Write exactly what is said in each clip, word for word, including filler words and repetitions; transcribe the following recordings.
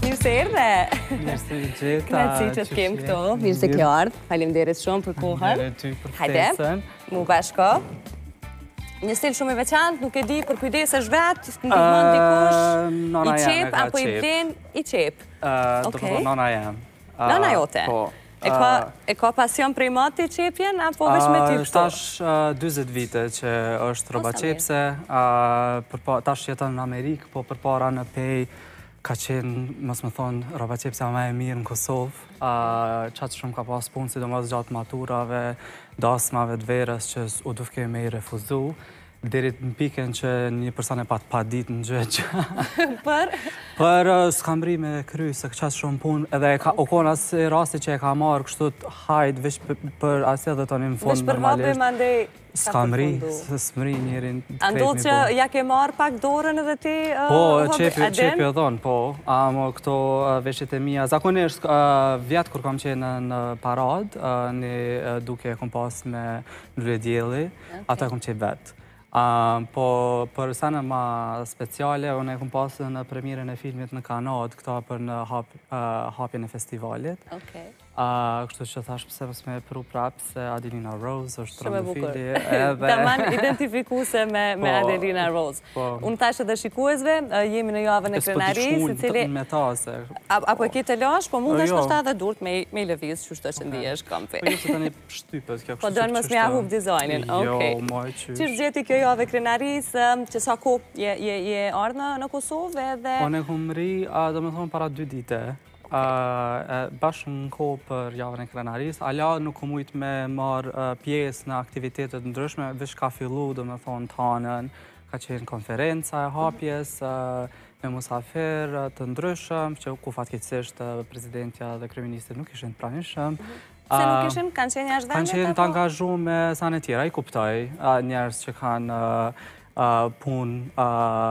mirë se erdhe. Mirë se gjeta. Kënaqësi që të kem këtu. Mirë se ke ardhur. Faleminderit shumë për kohën. Faleminderit ty për ftesën. Hajde, mu bashko. Një stil shumë i veçantë, nuk e di për kujdesesh vet, ndihmon dikush. I qep apo i blen i qep? Do të thonë nona jam. Nona jote? Po. E ka pasion prej mati qepjen, apo veç me ty këtu? Tash dyzet vite që është roba qepse. Tash jeton në Amerikë, po përpara në Pej ka qenë, mos më thonë, roba qepse më e mirë në Kosovë. Qatë shumë ka pas punë, sidomos gjatë maturave, dasmave të verës që u dufke me i refuzu. Derit në piken që një person e pat pa ditë në gjëgjë. Për? Për s'kam ri me kry, se qatë shumë punë, edhe u konë asë rasti që e ka marrë kështu të hajtë, veç për asë edhe të një më fondë normalisht. Veç për hape më s'kam ri, s'm ri njerin të krejt mi po. Ando që ja ke marrë pak dorën edhe ti? Po, qepi o dhonë, po. Amo këto veshjet e mija, zakonisht vjetë kur kam qenë në parad, një duke kom pas me Lule Djeli, ata kom qenë vetë. Po, për sene ma speciale, unë e kom pasë në premierën e filmit në Kanadë, këta për në hapjen e festivalit. Kështu që thash pëse pës me pru prapë se Adelina Rose është trëndëfili. Ta manë identifikuse me Adelina Rose. Unë tash edhe shikuesve, jemi në javën e krenarisë, si cili... me ta, se... Apo e ki të lash, po mund është nështë edhe durt me i lëviz, që shto që ndihesh kampi. Po ju që të një shtypët, kjo kështu që... Po dojnë mësë me ahub dizajnin, okej. Jo, moj qysh. Qështë gjeti kjo javë e krenarisë, që sa ko je ardhë në Kosovë edhe... Po ne kom ri, do me thonë para dy dite. Bashkë në kohë për javën e krenarisë, ala nuk kom ujtë me marë pjesë në aktivitetet ndryshme, vish ka fillu, do me thonë, të hanën, ka qenë konferenca e hapjes, me musafir të ndryshëm, që ku fatkeqësisht prezidentja dhe kryeministri nuk ishin të pranishëm. Se nuk ishin, kanë qenë jashtë vendit? Kanë qenë të angazhu me sanë tjera, i kuptoj, njerës që kanë punë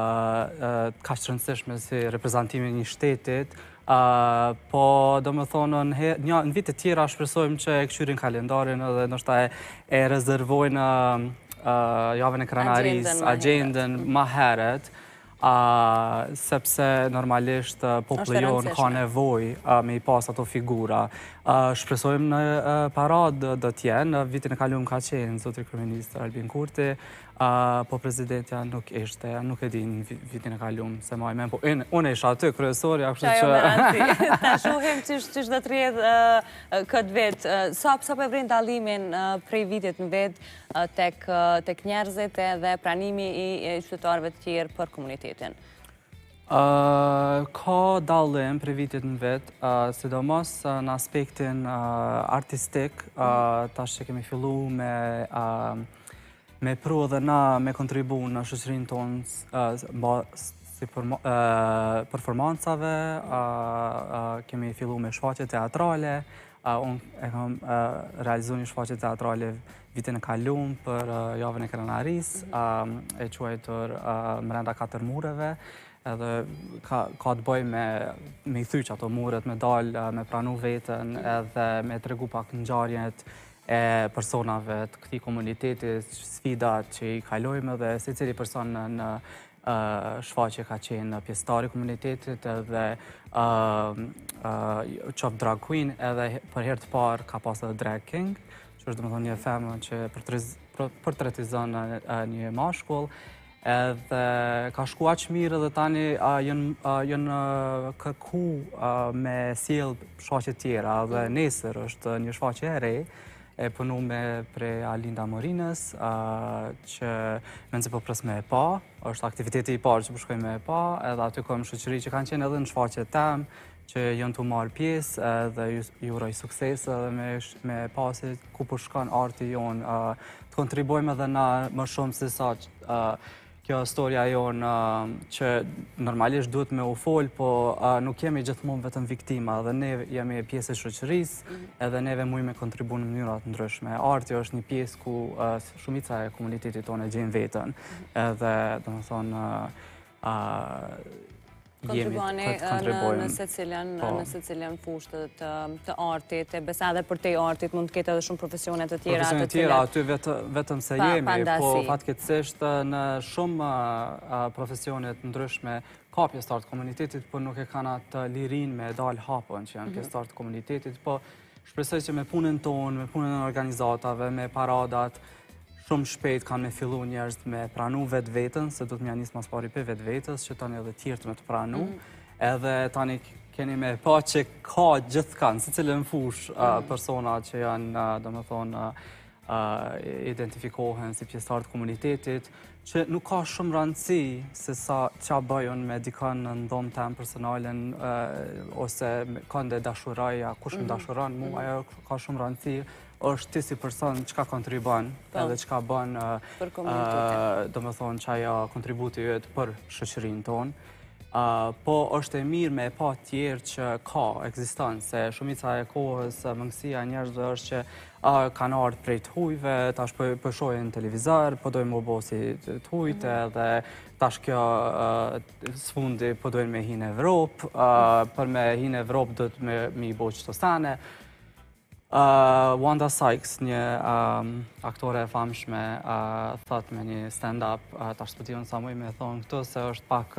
ka shtrëndësishme si reprezentimin një shtetit, po do me thonë në vite tjera shpresojmë që e këshyrin kalendarin dhe nështë e rezervojnë javën e krenarisë, agendën ma heret, sepse normalisht populli jonë ka nevoj me i pas ato figura. Shpresojmë në parad dhe tjenë, në vitin e kalumë ka qenë zotri kryeministër Albin Kurti, po prezidentja nuk ishte, nuk e di në vitin e kalumë se ma i men, po unë isha aty kryesori, a kështë që... Qa jo me anti, ta shuhim qështë dhe të rjedhë këtë vetë. Sa për vrinë dalimin prej vitit në vetë tek njerëzit dhe pranimi i qytetarëve të tjerë për komunitetin? Ka dalim prej vitit në vetë, sidomos në aspektin artistik, tash që kemi fillu me me pru dhe na me kontribu në shoqërinë tonë si performancave, kemi fillu me shfaqje teatrale, unë e kam realizu një shfaqje teatrale vitin e kalumë për javën e krenarisë, e quajtur mrenda katër mureve, edhe ka të bëj me i thyq ato muret, me dalë, me pranu vetën, edhe me tregu pak ngjarjet e personave të këtij komuniteti, sfidat që i kalojmë dhe se cili person në shfaqje ka qenë pjesëtar i komunitetit edhe qoftë drag queen edhe për herë të parë ka pas edhe drag king, që është domethënë një femër që portretizon një mashkull, edhe ka shku aq mirë dhe tani janë kërku me sjell shfaqje tjera dhe nesër është një shfaqje e re, e punu me pre Alinda Morinës, që me nëse po pres me e pa, është aktiviteti i parë që përshkoj me e pa, edhe aty kom shoqëri që kanë qenë edhe në shfaqje tem, që jënë të marë pjesë, edhe ju uroj sukses, edhe me pasi ku përshkon arti jonë, të kontribojmë edhe na më shumë se sa kjo historia jonë që normalisht duhet me u folë, po nuk jemi gjithmonë vetëm viktima, dhe ne jemi pjesë e shoqërisë, edhe neve mujme kontribu në mënyrat ndryshme. Arti është një pjesë ku shumica e komunitetit tonë e gjenë vetën, edhe do më thonë kontribuani në se cilën fushë të artit, e besa edhe për te artit mund të ketë edhe shumë profesionet të tjera. Profesionet të tjera, aty vetëm se jemi, po fatkeqësisht në shumë profesionet ndryshme ka pjesëtar të komunitetit, por nuk e kanë atë lirin me dalë hapën që janë pjesëtar të komunitetit, po shpresoj që me punën tonë, me punën e organizatave, me paradat, shumë shpejt kanë me fillu njerëz me pranu vetë vetën, se do të mja njësë mas pari për vetë vetës, që tani edhe tjertë me të pranu, edhe tani keni me pa që ka gjithë kanë, se cilën fush persona që janë, do më thonë, identifikohen si pjesëtar të komunitetit, që nuk ka shumë rëndësi se sa qa bëjon me dikën në ndomë tem personalen, ose ka ndë dashuraja, kush më dashuran mu, ajo ka shumë rëndësi, është ti si person që ka kontribon, edhe që ka bën, do më thonë, që ajo kontributi jëtë për shoqërinë tonë. Po është e mirë me pa tjerë që ka, eksiston, se shumica e kohës mëngësia njerëzve është që kanë ardhur prej të hujve, tash po shohin televizor, po dojnë më bo si të hujtë, edhe tash kjo sfundi po dojnë me hinë Evropë, për me hinë Evropë do të me i bo qëto sane. Wanda Sykes, një aktore e famshme, thot me një stand-up, tash të tion sa muj me thonë këtu, se është pak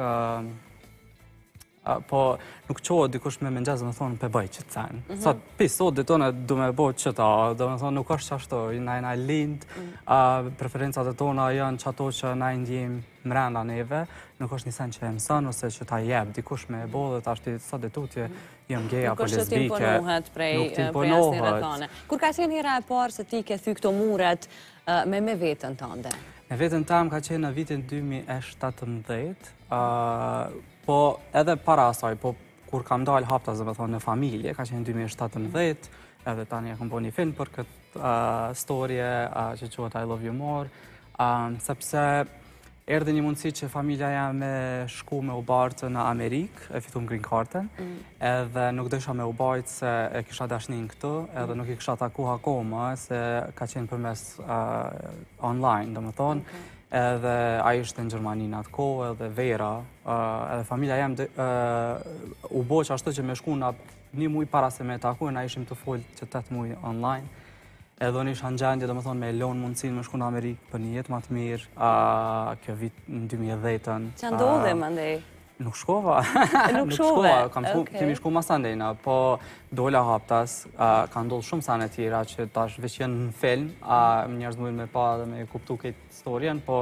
po nuk qohë dikush me mengjezë me thonë pe bëj që të cenë. Sot, pis, sot dhe tonë du me bëj që ta, do me thonë nuk është që ashtu, na e na lindë, preferencat e tona janë që ato që na e ndjim mrena neve, nuk është një sen që e mësën, ose që ta jebë dikush me e bo, dhe ta është sot dhe tutje, jem geja për lesbike. Nuk është që t'imponohet prej asnire tane. Kur ka qenë hera e parë se ti ke thy këto muret me me vetën tënde? Me vetën tam ka qenë në vitin dy mijë e shtatëmbëdhjetë, po edhe para asaj, po kur kam dalë hapta, zë me thonë, në familje, ka qenë dy mijë e shtatëmbëdhjetë, edhe tani e kom bo një film për këtë storje që quhet I Love You More, sepse erdhe një mundësi që familja jam me shku me u bartë në Amerikë, e fitum green cardën, edhe nuk dësha me u bajtë se e kisha dashnin këtu, edhe nuk i kisha taku akoma, se ka qenë përmes online, do më thonë, edhe a ishte në Gjermani në atë kohë, edhe Vera, edhe familja jam u bo që ashtu që me shku në një muj para se me taku, na ishim të folë që tëtë muj online, edhe unë isha në gjendje, do më thonë, me lonë mundësin me shku në Amerikë për një jetë më të mirë, kjo vit në dy mijë e dhjetën. Që ndodhe, më ndej? Nuk shkova. Nuk shkove? Kemi shku ma sandejna, po dola haptas, ka ndodhë shumë sane tjera që tash veç jenë në film, njerëz mujnë me pa dhe me kuptu këtë storjen, po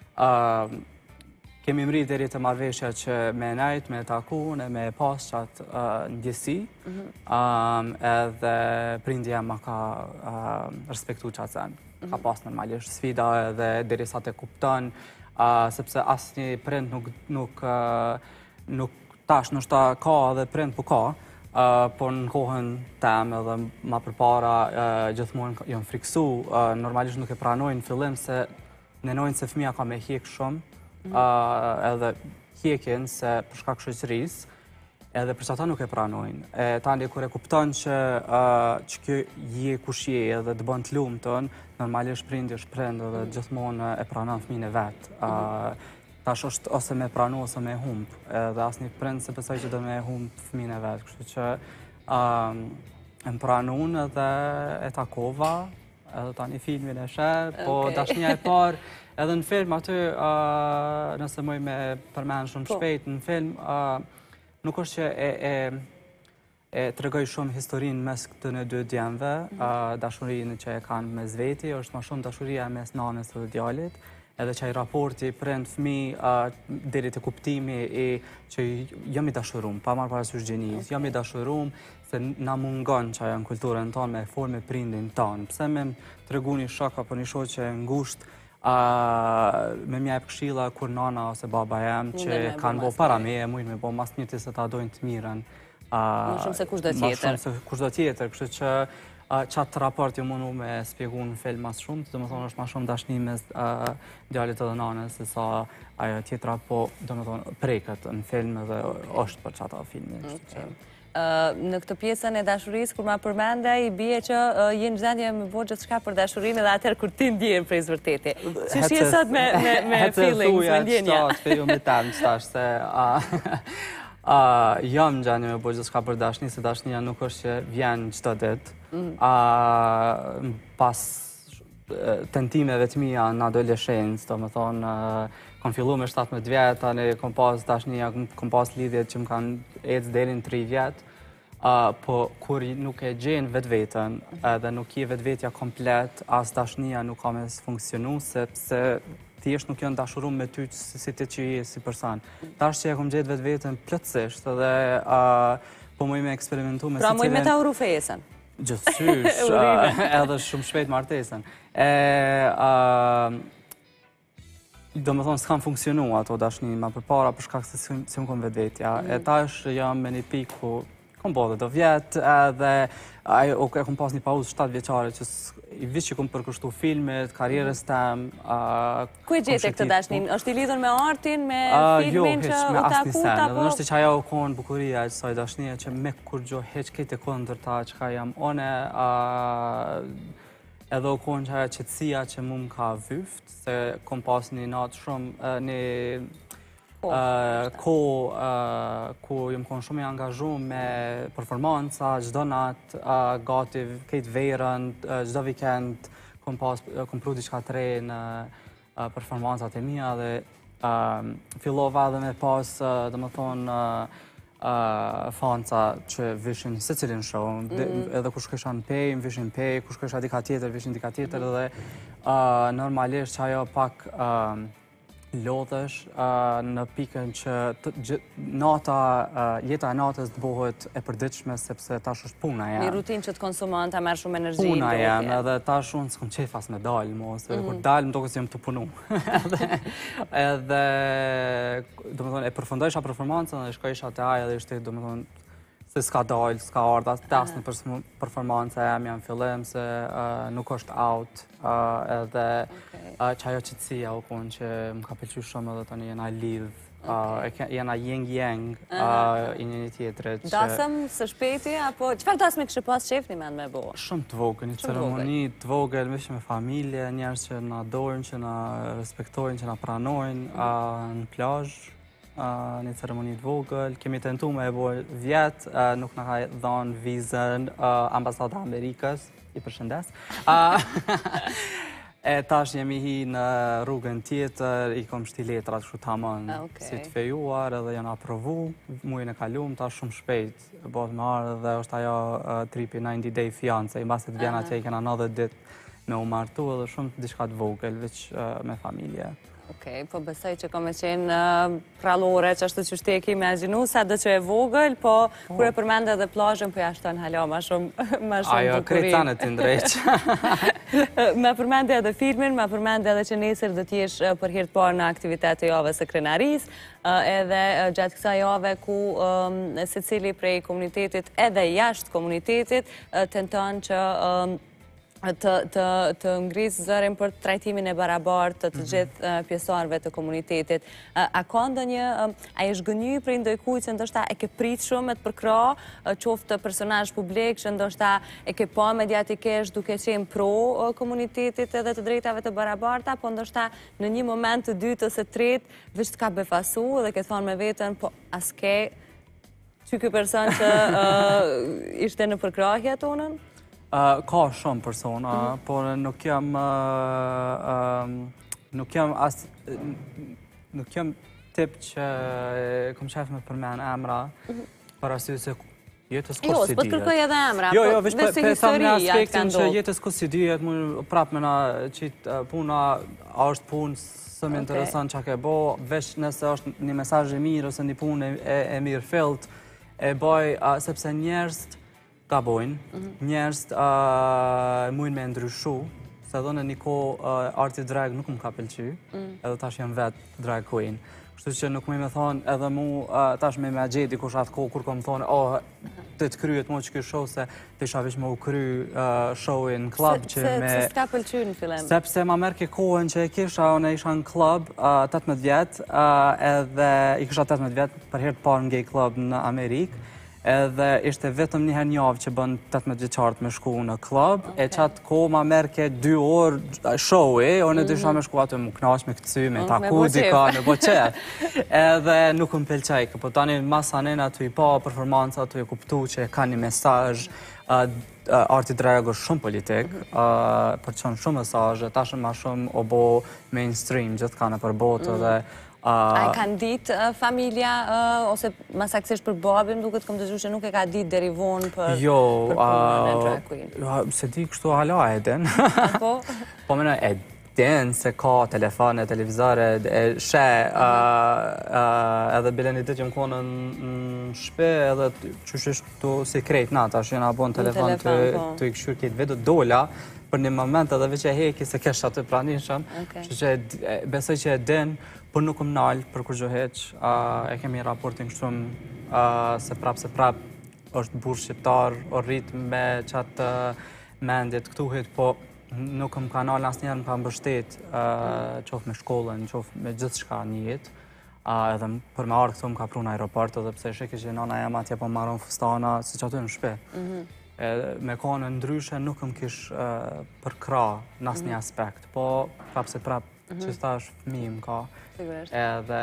kemi mri deri të marrëveshja që me najt, me taku, me pas qatë ndjesi, edhe prindja ma ka respektu qatë sen. Ka pas normalisht sfida edhe deri sa të kupton, sepse asë një prind nuk tash nështë ka dhe prind po ka, por në kohën tem edhe ma përpara gjithmonë jënë friksu, normalisht nuk e pranojnë fillim se nenojnë se fëmija ka me hjek shumë, edhe hjekin se përshka shoqëris, edhe përsa ta nuk e pranojnë. Tani, kër e kupton që kjo je kush je edhe të bënd të lumë tënë, normalisht prindi është prind edhe gjithmonë e pranon fëmijën e vetë. Tash është ose me pranu ose me humpë, edhe asë një prind se besoj që do me humpë fëmijën e vetë. Kështu që e më pranun edhe e takova, edhe tani filmin e shë, po dashnja e parë, edhe në film aty, nëse mëj me përmenë shumë shpejt në film, nuk është që e të regoj shumë historinë mes këtë në dy djemve, dashurinë që e kanë mes veti, është ma shumë dashuria mes nanës dhe djallit, edhe që i raporti prind fëmi deri të kuptimi që jam i dashurum, pa marrë parasysh gjenis, jam i dashurum se na mungon që ajo në kulturën tonë me forme prindin tonë. Pse me të regu një shok apo një shoqe ngusht, me mja e përkshila kur nana ose baba jem që kanë bo para me e mujnë me bo mas njëti se ta dojnë të miren. Më shumë se kush do tjetër. Më shumë se kush do tjetër, kështu që qatë raport ju mundu me spjegu në film mas shumë, të më thonë është ma shumë dashni mes djallit edhe nanës, se sa ajo tjetra po, të më thonë, preket në film edhe është për qata filmi. Në këtë pjesën e dashurisë, kur ma përmende, i bie që jenë gjendje me bo gjithë shka për dashurinë edhe atër kur ti ndjerë prej zvërteti. Që shi e sot me feelings, me ndjenja? Hece thuja, që ju me temë, që tash se jam në gjendje me bo gjithë shka për dashni, se dashnia nuk është që vjen qëtë ditë. Pas tentimeve të mija në adolescencë, do më thonë, kam fillu me shtatëmbëdhjetë vjetë, tani kam pas dashnija, kam pas lidhjet që më kanë ecë deri në tri vjetë, po kur nuk e gjenë vetë vetën edhe nuk je vetë vetja komplet, as dashnija nuk ka me funksionu, sepse thjesht nuk janë dashurum me ty si ti që je si person. Tash që e kom gjetë vetë vetën plotësisht edhe po muj me eksperimentu me si cilin... Pra muj me ta uru fesën. Gjithësysh, edhe shumë shpejt martesën. Do më thonë, s'kam funksionu ato dashni ma përpara për shkak se si më kom vetë vetja. E tash jam me një pikë ku kom bodhe do vjetë edhe e kom pas një pauzë shtatë vjeqare që i vishë që kom përkushtu filmet, karierës tem. Ku e gjete këtë dashnin? është i lidhur me artin, me filmin që u taku? Jo, me asni sen. Edhe nështë që ajo u konë bukuria e qësaj dashnia që me kur gjo heq kejt e kondër ta që ka jam one, edhe u konë që ajo qëtësia që mu më ka vyft, se kom pas një natë shumë, një ko ku jëmë konë shumë i angazhu me performanca, gjdo natë, gati kejtë verën, gjdo vikend, kom pru diçka të re në performancat e mija dhe fillova edhe me pas, dhe më thonë, fanca që vishin se cilin show, edhe kush kësha në pej, më vishin pej, kush kësha dika tjetër, vishin dika tjetër, edhe normalisht që ajo pak lodhesh në pikën që nata, jeta e natës të bëhet e përdiqme sepse tash është puna jam. Një rutin që të konsumon, ta merë shumë energji. Puna jam, edhe tash unë s'kom qef as me dalë, mos, edhe kur dalë më doke si jem të punu. Edhe, do më thonë, e përfundojsha performancën dhe shkojsha të aja dhe ishte, do më thonë, se s'ka dalë, s'ka ardha, të asë në performancë e jam janë fillim, se nuk është out, edhe që ajo qëtësia u konë që më ka pëlqy shumë edhe tani jena lidh, jena yang-yang i një një tjetërit. Dasëm së shpeti, apo qëfar dasëm e kështë pas qef një men me bo? Shumë të vogël, një ceremoni të vogël, vishë me familje, njerës që na dojnë, që na respektojnë, që na pranojnë në plazh. Një ceremoni të vogël, kemi tentu me e bojë vjetë, nuk në ka dhonë vizën Ambasada Amerikës, i përshëndes. E tash jemi hi në rrugën tjetër, i kom shti letrat shu tamon si të fejuar edhe janë aprovu, mujën e kalum, tash shumë shpejt, bëhet më arë dhe është ajo tripi ninety day fiance, i basit vjena që i kena nëdhjet dit me u martu edhe shumë të diçka të vogël, veç me familje. Okej, po besoj që kom e qenë prallore, që ashtu që shte e ki imaginu, sa dhe që e vogël, po kur e përmende edhe plazhën, po jashtë tonë halo, ma shumë bukurin. Ajo, krejtane të ndreq. Me përmende edhe filmin, me përmende edhe që nesër dhe t'jesh për hirtë parë në aktivitet e jave së krenaris, edhe gjatë kësa jave ku se cili prej komunitetit edhe jashtë komunitetit tenton që të ngrisë zërin për trajtimin e barabartë të të gjithë pjesarve të komunitetit. A ka ndonjë, a e shgënjy për ndojkuj që ndoshta e ke prit shumë e të përkra, qoftë të personazh publik që ndoshta e ke pa mediatikisht duke qenë pro komunitetit edhe të drejtave të barabarta, po ndoshta në një moment të dytë ose tretë vështë ka befasu dhe ke thonë me vetën, po aske që ky person që ishte në përkrahje tonën? Ka shumë persona, por nuk jam nuk jam as nuk jam tip që kom qef me përmen emra për arsye se jetës kus si dijet. Jo, s'po të kërkoj edhe emra, jo, jo, po veç nëse për thamë në historia të ka aspektin që ndodhur. jetës kus si dijet, mu prap me na qitë puna, a është punë së më interesant që ke bo, veç nëse është një mesazh i mirë ose një punë e mirë fillt, e boj sepse njerëz ka bojnë, njerëz mujnë me ndryshu, se edhe në një kohë arti drag nuk më ka pëlqy, edhe tash jam vetë drag queen. Kështu që nuk më me thonë edhe mu tash me me gjeti kush atë kohë kur kom thonë, oh, të të kryet mu që kjo show se të isha vish me u kry showin në klub që me... Se s'ka pëlqy në fillim? Sepse ma merke kohën që e kisha, unë isha në klub tetëmbëdhjetë vjetë, edhe i kisha tetëmbëdhjetë vjetë për herë të parë në gay club në Amerikë, edhe ishte vetëm një herë një javë që bën tetëmbëdhjetë vjeçarët me shku në klub, e qatë ko ma merë ke dy orë show-i, o në dysha me shku atë mu knash me këtësy, me taku dika, me bo qef. Edhe nuk më pelqaj, po tani masanin aty i pa performanca, aty i kuptu që ka një mesazh, Arti Drag është shumë politik, për qënë shumë mesazhe, ta shumë ma shumë o bo mainstream, gjithë ka në për botë dhe... A e kanë ditë familja, ose masaksisht për babim, duke të këmë të zhu që nuk e ka ditë deri vonë për punën e drag queen? Jo, se di kështu hala e den. Po? Po mena e den se ka telefone, televizore, e she, edhe bilen i ditë që më konë në shpe, edhe që është këtu sekret na, ta shena bo në telefon të i këshur këtë vedu dola, për një moment edhe veç e heki se kesh atë pranishëm, që besoj që e den, për nuk më nalë për kur gjoheq, e kemi raportin kështëm se prap se prap është burë shqiptar, o rritë me qatë mendjet këtuhit, po nuk më ka nalë asë njerë më ka mbështet, qofë me shkollën, qofë me gjithë shka një jetë, edhe për me arë këtu më ka pru në aeroport, edhe pse sheke që nana jema atje po maron fustana, si që aty në shpe. Me kone ndryshe nuk më kish përkra në asë një aspekt, po prap se prap që sta është fëmi më ka. Edhe,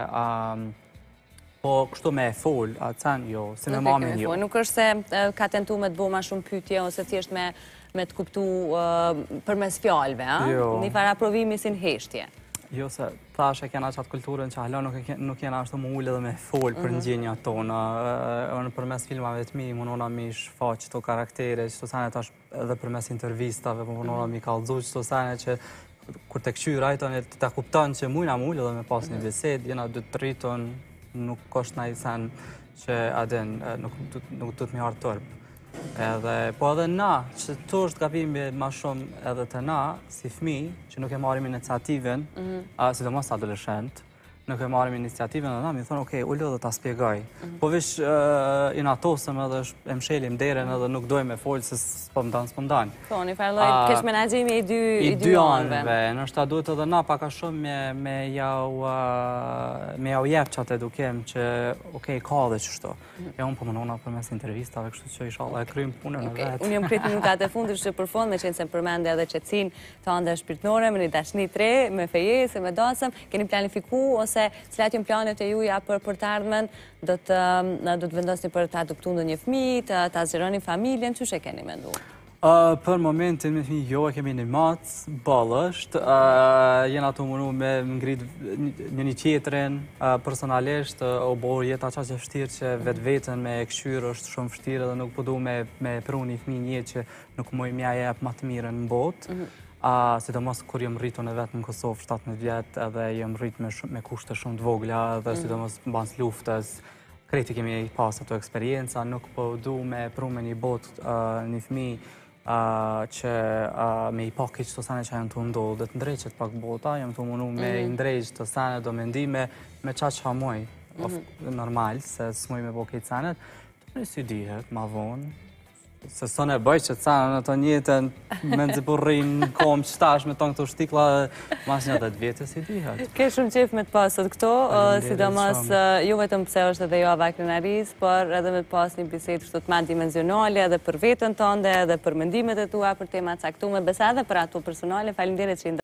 po kështu me e fol, atësan jo, si me mamin jo. Nuk është se ka tentu me të bo ma shumë pytje, ose thjesht me të kuptu për mes fjallëve, një fara provimi si në heshtje. Jo, se thash e kena qatë kulturën që hala nuk jena ashtu më ullë dhe me fol për ndjenja tona. Për mes filmave të mi, mënona mi shfaq qëto karaktere, qëto sene tash edhe për mes intervistave, mënona mi kalëzu qëto sene që kur të këqyr ajton e të kupton që mujna më ullë dhe me pas një besed, jena dy të rriton, nuk është na i sen që adin, nuk du të mi hartë tërpë. Po edhe na, që të është gabimi ma shumë edhe të na, si fmi, që nuk e marim iniciativen, si do mos adoleshent, nuk e marim iniciativen dhe na, mi thonë, okej, ullë dhe ta spjegaj. Po vish inatosëm edhe e mshelim deren edhe nuk dojmë e folë se s'pëmdan, s'pëmdan. Po, një farloj, kesh menagjimi i dy anëve. I dy anëve, nështë ta duhet edhe na paka shumë me jau jep që atë edukem që, okej, ka dhe qështu. E unë po mënona për mes intervistave, kështu që ishala e krymë punën e vetë. Unë jëmë kretë minutat e fundër që për fond, me qenë se përmende edhe qetësin të ande shpirtnore, me një dashni tre, me fejes, me dasëm, keni planifiku, ose cilat jënë planet e juja për të ardhmen, do të vendosni për të adoptu në një fmi, të azironi familjen, që që keni mendu? Për momentin, me fmi, jo, e kemi një matës, balësht, jena të mënu me ngrit një një qetërin, personalisht, o borë jeta qa që fështirë që vetë vetën me këshyrë është shumë fështirë dhe nuk përdu me pru një fmi një që nuk moj mja jep ma të mirën në botë. Sidomos kur jëm rritu në vetë në Kosovë shtatëmbëdhjetë vjetë edhe jëm rritu me kushte shumë të vogla edhe sidomos bans luftës. Kreti kemi pas ato eksperienca, nuk përdu me pru me një botë një fmi që me i pak i qëto sene që janë të ndohë dhe të ndrejqet pak bota, jam të munu me i ndrejqë të sene do me ndime me qa që hamoj, normal, se s'moj me bo këtë senet, të në si dihet, ma vonë, se së në bëjë që të sanë në të njëtën me nëzipurrin në komë qëtash me tonë këto shtikla mas një dhe të vjetës i dihet. Ke shumë qef me të pasët këto, sidomos ju vetëm pëse është edhe jo avakrinariz, por edhe me të pas një biset shtu të ma dimenzionale edhe për vetën tënde edhe për mendimet e tua për temat saktume, besa edhe për ato personale, falimderit që